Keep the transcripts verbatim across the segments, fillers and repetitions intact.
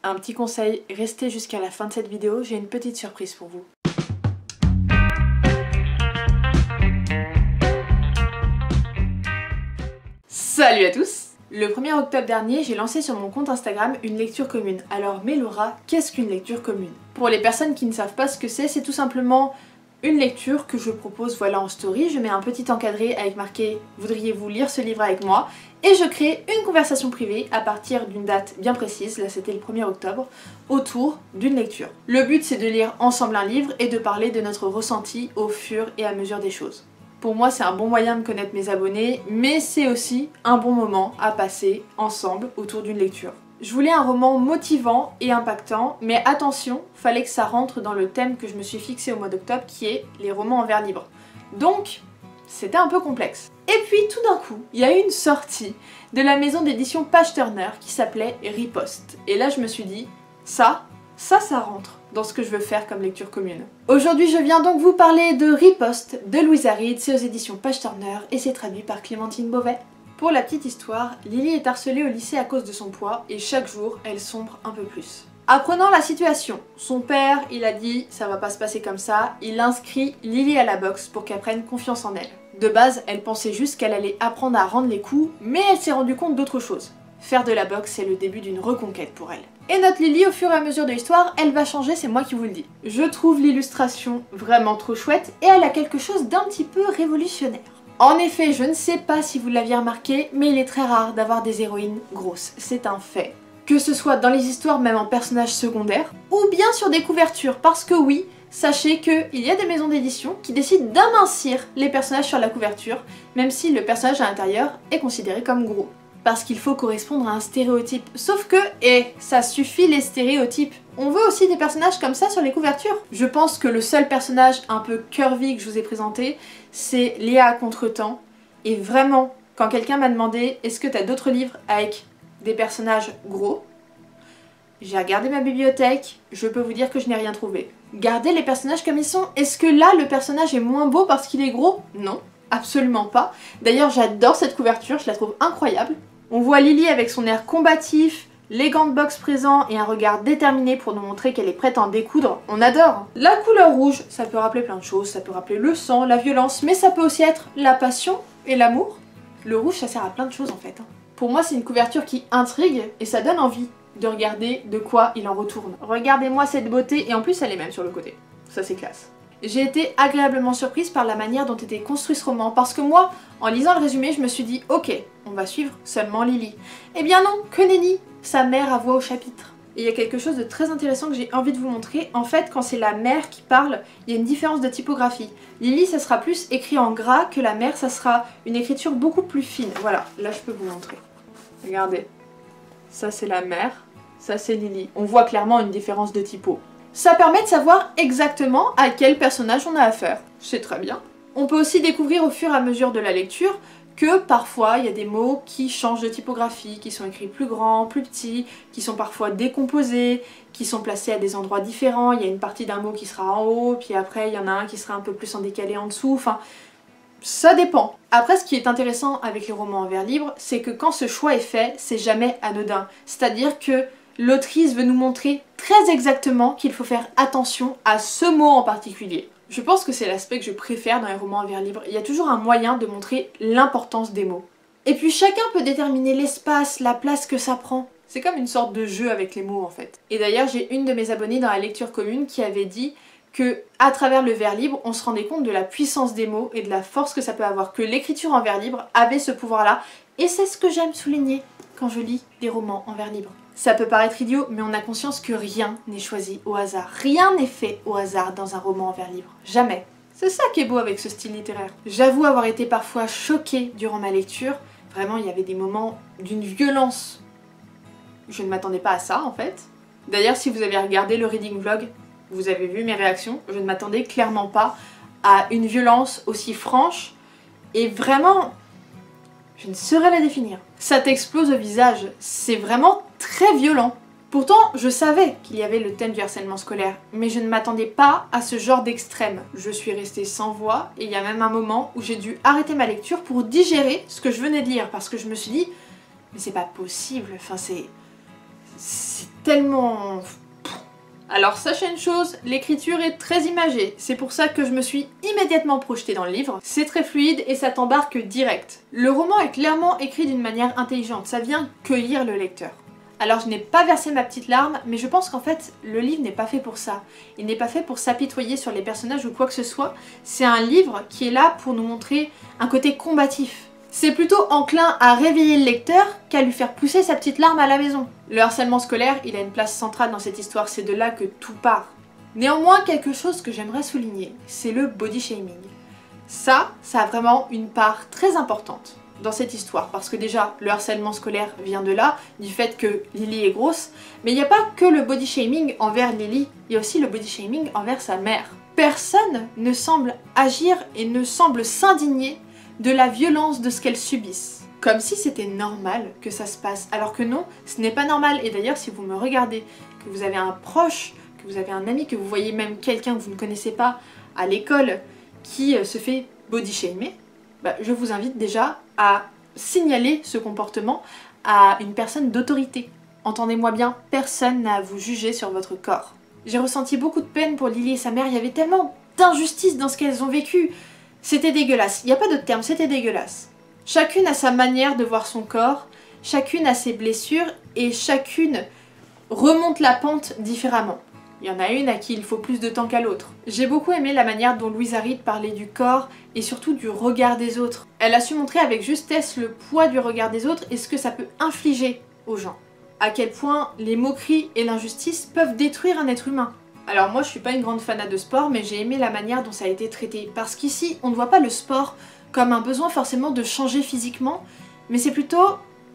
Un petit conseil, restez jusqu'à la fin de cette vidéo, j'ai une petite surprise pour vous. Salut à tous! Le premier octobre dernier, j'ai lancé sur mon compte Instagram une lecture commune. Alors, mais Laura, qu'est-ce qu'une lecture commune? Pour les personnes qui ne savent pas ce que c'est, c'est tout simplement une lecture que je propose voilà en story. Je mets un petit encadré avec marqué « Voudriez-vous lire ce livre avec moi ?» et je crée une conversation privée à partir d'une date bien précise, là c'était le premier octobre, autour d'une lecture. Le but c'est de lire ensemble un livre et de parler de notre ressenti au fur et à mesure des choses. Pour moi, c'est un bon moyen de connaître mes abonnés, mais c'est aussi un bon moment à passer ensemble autour d'une lecture. Je voulais un roman motivant et impactant, mais attention, fallait que ça rentre dans le thème que je me suis fixé au mois d'octobre, qui est les romans en vers libre. Donc, c'était un peu complexe. Et puis, tout d'un coup, il y a eu une sortie de la maison d'édition Page Turner qui s'appelait Riposte. Et là, je me suis dit, ça, ça, ça rentre dans ce que je veux faire comme lecture commune. Aujourd'hui, je viens donc vous parler de Riposte de Louisa Reed, c'est aux éditions Page Turner et c'est traduit par Clémentine Beauvais. Pour la petite histoire, Lily est harcelée au lycée à cause de son poids et chaque jour, elle sombre un peu plus. Apprenant la situation, son père, il a dit ça va pas se passer comme ça, il inscrit Lily à la boxe pour qu'elle prenne confiance en elle. De base, elle pensait juste qu'elle allait apprendre à rendre les coups, mais elle s'est rendue compte d'autre chose. Faire de la boxe, c'est le début d'une reconquête pour elle. Et notre Lily, au fur et à mesure de l'histoire, elle va changer, c'est moi qui vous le dis. Je trouve l'illustration vraiment trop chouette et elle a quelque chose d'un petit peu révolutionnaire. En effet, je ne sais pas si vous l'aviez remarqué, mais il est très rare d'avoir des héroïnes grosses, c'est un fait. Que ce soit dans les histoires, même en personnages secondaires, ou bien sur des couvertures, parce que oui, sachez qu'il y a des maisons d'édition qui décident d'amincir les personnages sur la couverture, même si le personnage à l'intérieur est considéré comme gros. Parce qu'il faut correspondre à un stéréotype. Sauf que, et ça suffit les stéréotypes. On veut aussi des personnages comme ça sur les couvertures. Je pense que le seul personnage un peu curvy que je vous ai présenté, c'est Léa à Contretemps. Et vraiment, quand quelqu'un m'a demandé est-ce que t'as d'autres livres avec des personnages gros, j'ai regardé ma bibliothèque, je peux vous dire que je n'ai rien trouvé. Gardez les personnages comme ils sont. Est-ce que là, le personnage est moins beau parce qu'il est gros? Non, absolument pas. D'ailleurs, j'adore cette couverture, je la trouve incroyable. On voit Lily avec son air combatif, les gants de boxe présents et un regard déterminé pour nous montrer qu'elle est prête à en découdre. On adore. La couleur rouge, ça peut rappeler plein de choses, ça peut rappeler le sang, la violence, mais ça peut aussi être la passion et l'amour. Le rouge, ça sert à plein de choses en fait. Pour moi, c'est une couverture qui intrigue et ça donne envie de regarder de quoi il en retourne. Regardez-moi cette beauté et en plus elle est même sur le côté. Ça c'est classe. J'ai été agréablement surprise par la manière dont était construit ce roman, parce que moi, en lisant le résumé, je me suis dit « Ok, on va suivre seulement Lily ». Eh bien non, que nenni, sa mère a voix au chapitre. Et il y a quelque chose de très intéressant que j'ai envie de vous montrer. En fait, quand c'est la mère qui parle, il y a une différence de typographie. Lily, ça sera plus écrit en gras que la mère, ça sera une écriture beaucoup plus fine. Voilà, là je peux vous montrer. Regardez, ça c'est la mère, ça c'est Lily. On voit clairement une différence de typo. Ça permet de savoir exactement à quel personnage on a affaire. C'est très bien. On peut aussi découvrir au fur et à mesure de la lecture que parfois il y a des mots qui changent de typographie, qui sont écrits plus grands, plus petits, qui sont parfois décomposés, qui sont placés à des endroits différents. Il y a une partie d'un mot qui sera en haut, puis après il y en a un qui sera un peu plus en décalé en dessous, enfin... ça dépend. Après, ce qui est intéressant avec les romans en vers libre, c'est que quand ce choix est fait, c'est jamais anodin. C'est-à-dire que l'autrice veut nous montrer très exactement qu'il faut faire attention à ce mot en particulier. Je pense que c'est l'aspect que je préfère dans les romans en vers libre. Il y a toujours un moyen de montrer l'importance des mots. Et puis chacun peut déterminer l'espace, la place que ça prend. C'est comme une sorte de jeu avec les mots en fait. Et d'ailleurs, j'ai une de mes abonnées dans la lecture commune qui avait dit que à travers le vers libre, on se rendait compte de la puissance des mots et de la force que ça peut avoir, que l'écriture en vers libre avait ce pouvoir-là, et c'est ce que j'aime souligner quand je lis des romans en vers libre. Ça peut paraître idiot, mais on a conscience que rien n'est choisi au hasard. Rien n'est fait au hasard dans un roman en vers libre. Jamais. C'est ça qui est beau avec ce style littéraire. J'avoue avoir été parfois choquée durant ma lecture. Vraiment, il y avait des moments d'une violence. Je ne m'attendais pas à ça, en fait. D'ailleurs, si vous avez regardé le reading vlog, vous avez vu mes réactions. Je ne m'attendais clairement pas à une violence aussi franche. Et vraiment... je ne saurais la définir. Ça t'explose au visage, c'est vraiment très violent. Pourtant, je savais qu'il y avait le thème du harcèlement scolaire, mais je ne m'attendais pas à ce genre d'extrême. Je suis restée sans voix, et il y a même un moment où j'ai dû arrêter ma lecture pour digérer ce que je venais de lire, parce que je me suis dit, mais c'est pas possible, enfin c'est... c'est tellement... Alors sachez une chose, l'écriture est très imagée, c'est pour ça que je me suis immédiatement projetée dans le livre. C'est très fluide et ça t'embarque direct. Le roman est clairement écrit d'une manière intelligente, ça vient cueillir le lecteur. Alors je n'ai pas versé ma petite larme, mais je pense qu'en fait, le livre n'est pas fait pour ça. Il n'est pas fait pour s'apitoyer sur les personnages ou quoi que ce soit. C'est un livre qui est là pour nous montrer un côté combatif. C'est plutôt enclin à réveiller le lecteur qu'à lui faire pousser sa petite larme à la maison. Le harcèlement scolaire, il a une place centrale dans cette histoire, c'est de là que tout part. Néanmoins, quelque chose que j'aimerais souligner, c'est le body shaming. Ça, ça a vraiment une part très importante dans cette histoire, parce que déjà, le harcèlement scolaire vient de là, du fait que Lily est grosse, mais il n'y a pas que le body shaming envers Lily, il y a aussi le body shaming envers sa mère. Personne ne semble agir et ne semble s'indigner de la violence de ce qu'elles subissent. Comme si c'était normal que ça se passe, alors que non, ce n'est pas normal. Et d'ailleurs, si vous me regardez, que vous avez un proche, que vous avez un ami, que vous voyez même quelqu'un que vous ne connaissez pas à l'école qui se fait body shamer, bah, je vous invite déjà à signaler ce comportement à une personne d'autorité. Entendez-moi bien, personne n'a à vous juger sur votre corps. J'ai ressenti beaucoup de peine pour Lily et sa mère, il y avait tellement d'injustice dans ce qu'elles ont vécu. C'était dégueulasse, il n'y a pas d'autre terme, c'était dégueulasse. Chacune a sa manière de voir son corps, chacune a ses blessures et chacune remonte la pente différemment. Il y en a une à qui il faut plus de temps qu'à l'autre. J'ai beaucoup aimé la manière dont Louisa Reed parlait du corps et surtout du regard des autres. Elle a su montrer avec justesse le poids du regard des autres et ce que ça peut infliger aux gens. À quel point les moqueries et l'injustice peuvent détruire un être humain. Alors moi je suis pas une grande fanat de sport, mais j'ai aimé la manière dont ça a été traité. Parce qu'ici, on ne voit pas le sport comme un besoin forcément de changer physiquement, mais c'est plutôt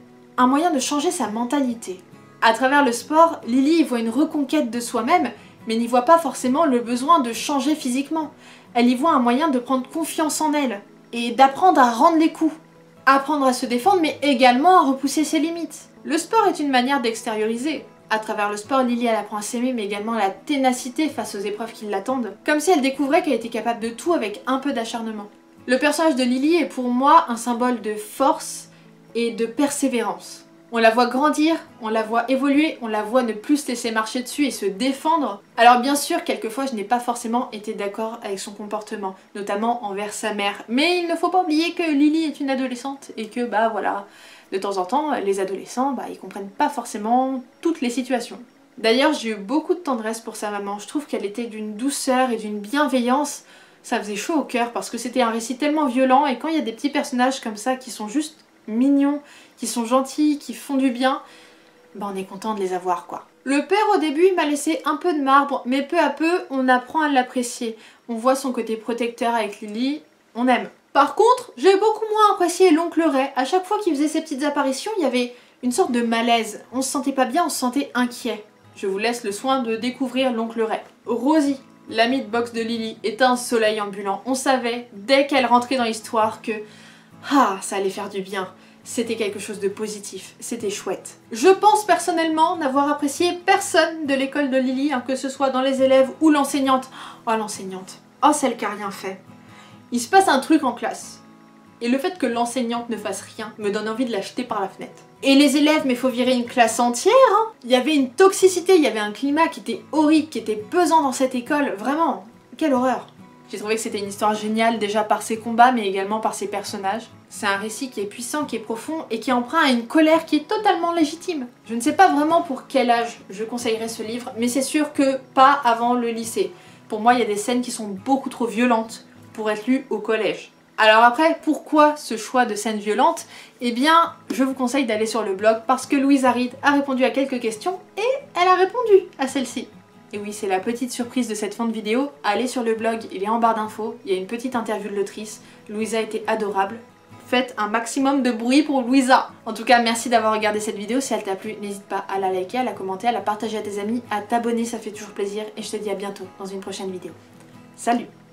un moyen de changer sa mentalité. À travers le sport, Lily y voit une reconquête de soi-même, mais n'y voit pas forcément le besoin de changer physiquement. Elle y voit un moyen de prendre confiance en elle, et d'apprendre à rendre les coups. Apprendre à se défendre, mais également à repousser ses limites. Le sport est une manière d'extérioriser. À travers le sport, Lily elle apprend à s'aimer, mais également à la ténacité face aux épreuves qui l'attendent. Comme si elle découvrait qu'elle était capable de tout avec un peu d'acharnement. Le personnage de Lily est pour moi un symbole de force et de persévérance. On la voit grandir, on la voit évoluer, on la voit ne plus se laisser marcher dessus et se défendre. Alors bien sûr, quelquefois je n'ai pas forcément été d'accord avec son comportement, notamment envers sa mère. Mais il ne faut pas oublier que Lily est une adolescente et que bah voilà, de temps en temps, les adolescents, bah ils comprennent pas forcément toutes les situations. D'ailleurs, j'ai eu beaucoup de tendresse pour sa maman, je trouve qu'elle était d'une douceur et d'une bienveillance. Ça faisait chaud au cœur parce que c'était un récit tellement violent et quand il y a des petits personnages comme ça qui sont juste mignons, qui sont gentils, qui font du bien, bah on est content de les avoir quoi. Le père au début il m'a laissé un peu de marbre, mais peu à peu on apprend à l'apprécier. On voit son côté protecteur avec Lily, on aime. Par contre, j'ai beaucoup moins apprécié l'oncle Ray. À chaque fois qu'il faisait ses petites apparitions, il y avait une sorte de malaise. On se sentait pas bien, on se sentait inquiet. Je vous laisse le soin de découvrir l'oncle Ray. Rosie, l'amie de boxe de Lily, est un soleil ambulant. On savait, dès qu'elle rentrait dans l'histoire, que ah, ça allait faire du bien. C'était quelque chose de positif, c'était chouette. Je pense personnellement n'avoir apprécié personne de l'école de Lily, hein, que ce soit dans les élèves ou l'enseignante. Oh l'enseignante, oh celle qui a rien fait. Il se passe un truc en classe. Et le fait que l'enseignante ne fasse rien me donne envie de la jeter par la fenêtre. Et les élèves, mais faut virer une classe entière, hein. Il y avait une toxicité, il y avait un climat qui était horrible, qui était pesant dans cette école, vraiment, quelle horreur. J'ai trouvé que c'était une histoire géniale déjà par ses combats mais également par ses personnages. C'est un récit qui est puissant, qui est profond et qui est empreint à une colère qui est totalement légitime. Je ne sais pas vraiment pour quel âge je conseillerais ce livre, mais c'est sûr que pas avant le lycée. Pour moi, il y a des scènes qui sont beaucoup trop violentes pour être lues au collège. Alors après, pourquoi ce choix de scènes violentes? Eh bien, je vous conseille d'aller sur le blog parce que Louisa Reed a répondu à quelques questions et elle a répondu à celle-ci. Et oui, c'est la petite surprise de cette fin de vidéo. Allez sur le blog, il est en barre d'infos, il y a une petite interview de l'autrice. Louisa était adorable. Faites un maximum de bruit pour Louisa. En tout cas, merci d'avoir regardé cette vidéo. Si elle t'a plu, n'hésite pas à la liker, à la commenter, à la partager à tes amis, à t'abonner, ça fait toujours plaisir. Et je te dis à bientôt dans une prochaine vidéo. Salut!